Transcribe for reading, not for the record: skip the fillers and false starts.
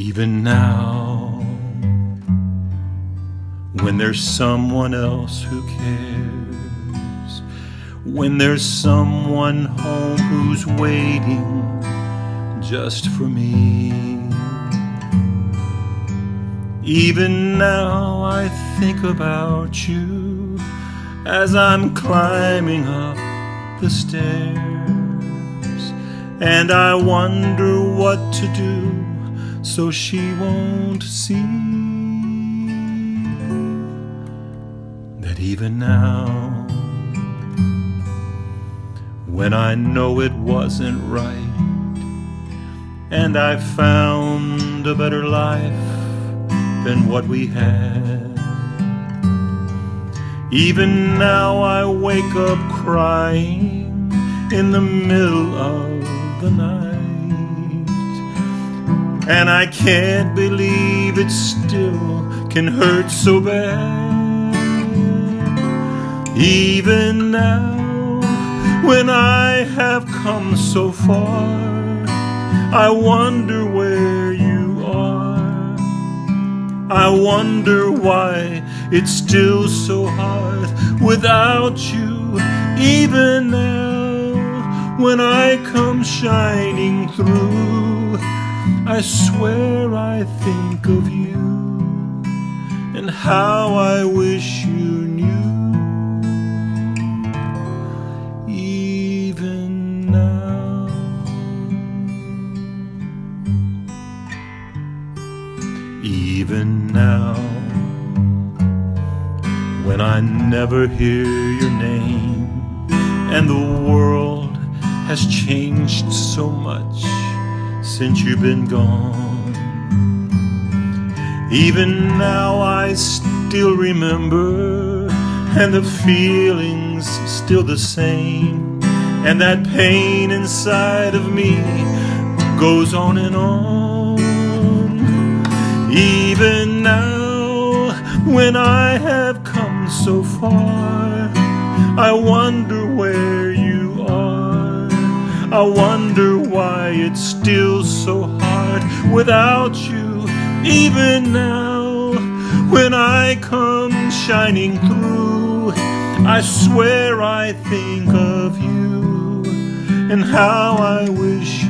Even now, when there's someone else who cares, when there's someone home who's waiting just for me, even now I think about you as I'm climbing up the stairs, and I wonder what to do so she won't see that even now, when I know it wasn't right and I found a better life than what we had, even now I wake up crying in the middle of the night, and I can't believe it still can hurt so bad. Even now, when I have come so far, I wonder where you are. I wonder why it's still so hard without you. Even now, when I come shining through, I swear I think of you and how I wish you knew. Even now, even now, when I never hear your name and the world has changed so much since you've been gone, even now I still remember, and the feeling's still the same, and that pain inside of me goes on and on. Even now, when I have come so far, I wonder where you are. I wonder why it's still so hard without you. Even now, when I come shining through, I swear I think of you and how I wish